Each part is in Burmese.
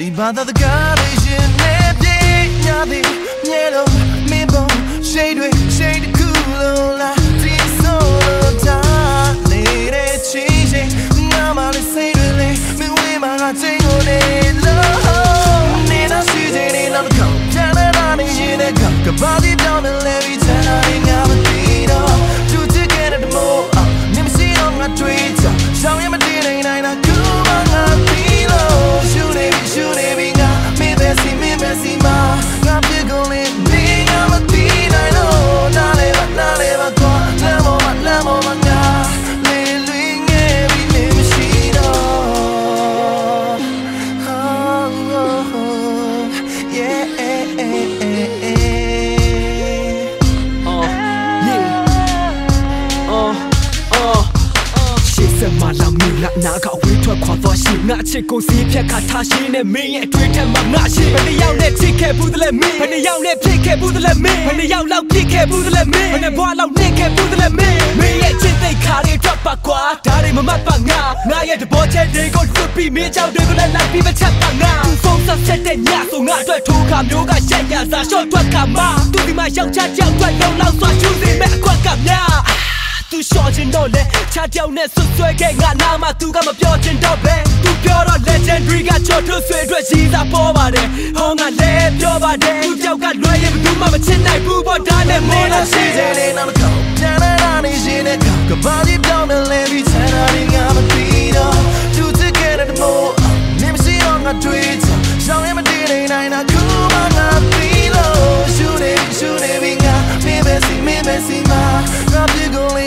ဒီဘာသာတကားလေးရှင်နဲ့ပြေးညာသည်မြေလုံးမင်းပေါ်ရှိတ်တခုလုံးလားဒီဆိုလို့တာနေတဲ့ချင်းချင်းငါမလေးစိတ်တွေလေးမင်းဝေးမှာငါချင်းကိုနေလို့နေတာရှိတဲ့နေတော့ကောင်းချမ်းသာနေရင်လည်းကောင်းကဘာဒီပြောင်းလဲပြီးချမ်းသာနေငါမသိတော့သူချစ်ခဲ့တဲ့မို့နေမရှိတော့ငါတွေ့ချရှောင်းရမတည်နိုင်တာကူမငါပြီးလို့ရှူနေပြီငါမင်းပဲစီမငါပြေကုန်လေနေငါမသိနိုင်တော့နားလေပါကွာလမ်းပေါ်မှာငါလေလွင်ငယ်ပြီးနေမရှိတော့ yeahมาลามีหน้าเขาวิ่งทั่วขอตัวชิงหน้าชิกูสีเพียขาทาชีเนี่ยมีไอ้ด้วยแทนมาหน้าชีพันยาวเนี่ยชิแค่พูดแต่ละมีพันยาวเนี่ยพี่แค่พูดแต่ละมีพันยาวเราพี่แค่พูดแต่ละมีพันบัวเราเนี่ยแค่พูดแต่ละมีไอ้ชินได้ขาเรียกปากกว่าดาริมามัดปากงาไอ้เด็กโบเชนเด็กก็สุดปีมีเจ้าเด็กก็ได้ไล่พี่มาชัดปากงากูฟงสับเส้นเด่นยาส่งงาด้วยทุกคำโยกเช่นยาสาชดด้วยคำมาตุ้งที่มาเย้าชัดเย้าด้วยเราสวนชูสิแม่กว่ากับยาtu short chin do le cha tiao ne su swe ke nga na ma tu ka ma pyo chin do be tu pyo do legendary ka chot thu swe twet ji sa po ba de ho nga le pyo ba de tu tiao ka lwe ye bu ma ma chin nai bu bo da ne mo la shi je le na ma ko na na ni shi ne ka ka ba di pyo ne le bi cha na ni nga ma ti do tu ti ke de mo ni ma si do nga twi cha shang ye ma ti nei nai na ku ma na ti lo shu ne bi nga me be si ma nga pi go le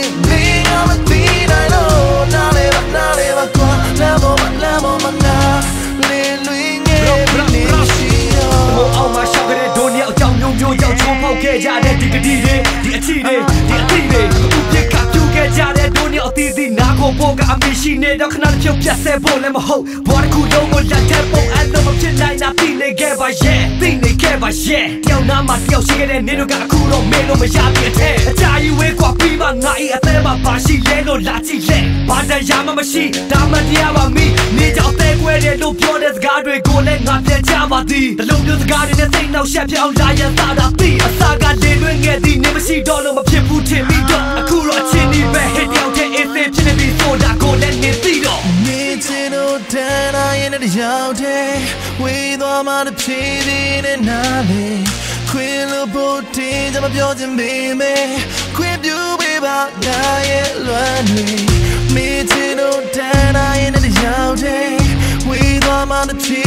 ခဲ့ကြတဲ့ဒီကတိတွေဒီအချီတွေဒီအတိတွေဥပ္ပခါပြုခဲ့ကြတဲ့ဒုညအတီးတီးနာကိုပို့ကအမေရှိနေတော့ခဏတစ်ဖြုတ်ပြတ်ဆဲဖို့လည်းမဟုတ်ဘာတစ်ခုလုံးကိုလက်ထက်ပုံအဲ့လိုမဖြစ်နိုင်တာသိနေခဲ့ပါရဲ့သိနေခဲ့ပါရဲ့တယောက်နာမှာတယောက်ရှိခဲ့တဲ့နေတို့ကအခုတော့မင်းလို့မရပြည့်တဲ့အကြာကြီးဝေးကွာပြီးမှငါ၏အသေးမှာပါရှိလဲလို့လာကြည့်လဲဘာတရားမှမရှိဒါမှတရားပါမိနေကြောင်သေးခွဲတဲ့လို့ပြောတဲ့စကားတွေကိုလည်းငါပြန်ချပါသည်တလုံးမျိုးစကားတွေနဲ့စိတ်နှောက်ရှက်ပြအောင်လာရတာသိအစာကလေလွင်ငယ်သည်နေမရှိတော့လို့မဖြစ်ဘူးထင်ပြီးတော့အခုတော့အချင်းဒီပဲဟစ်တယောက်တဲ့အေးသေးဖြစ်နေပြီဆိုတာကိုလည်းနေသိတော့နေချင်တော့တန်တိုင်းနဲ့တယောက်တဲ့ဝေးသွားမှတစ်ဖြည်းဖြည်းနဲ့နားလေခွင်လို့ဖို့တင်ကြမပြောချင်ပေမဲ့ခွင်ပြူပေးပါငါရဲ့လွမ်းတွေမေးချင်တော့တန်တိုင်းနဲ့တယောက်တဲ့ဝေးသွားမှတစ်ဖြ